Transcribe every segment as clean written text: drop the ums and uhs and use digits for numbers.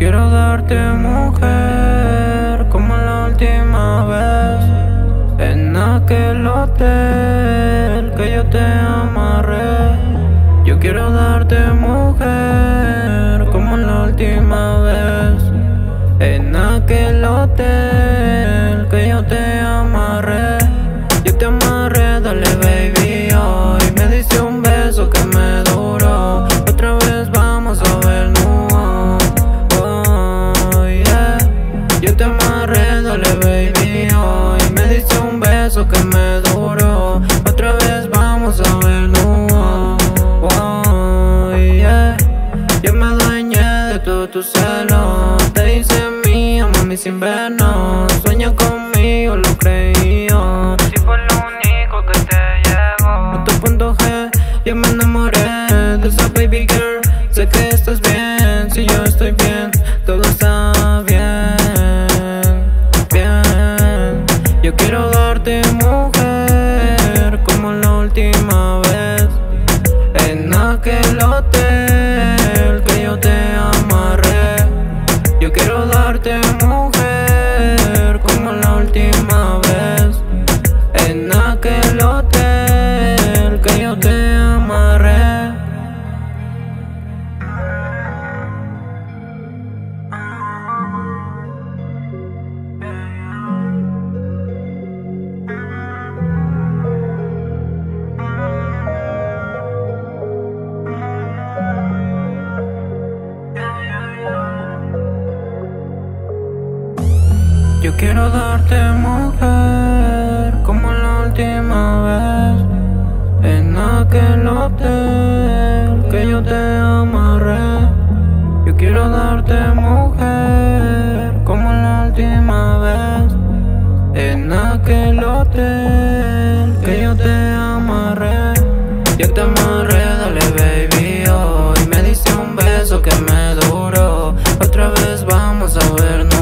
quiero darte, mujer, como la última vez, en aquel hotel que yo te amarré. Yo quiero darte, mujer, como la última vez, en aquel hotel que yo te amarré. Yo te amarré, dale baby, hoy me diste un beso que me duró. Otra vez vamos a vernos, oh yeah. Yo te amarré, dale baby, hoy me diste un beso que me duró. Otra vez vamos a vernos, oh yeah. Yo me dueñé de todo tu celo, te hice mía, mami, sin vernos. Sueña conmigo, lo creí yo. Si fue lo único que te llegó. A tu punto G, yo me enamoré de esa baby girl. Sé que estás bien, si yo estoy bien, todo está bien, bien. Yo quiero darte, mujer, como la última vez, en aquel hotel que yo te amarré. Yo quiero darte, mujer, como la última vez, en aquel hotel que yo te amarré. Yo quiero darte, mujer, como la última vez, en aquel hotel que yo te amarré. Yo quiero darte, mujer, como la última vez, en aquel hotel que yo te amarré. Yo te amarré, dale baby, hoy me diste un beso que me duró. Otra vez vamos a vernos.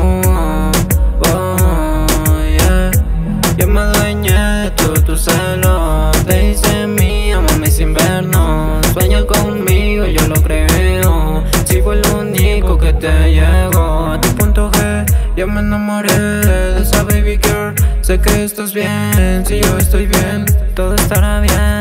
Yo me dueñé de todo tu celo, te hice mía, mami, sin vernos. Sueña conmigo, yo lo creo. Si fue lo único que te llegó. A tu punto G, yo me enamoré de esa baby girl. Sé que estás bien, si yo estoy bien, todo estará bien.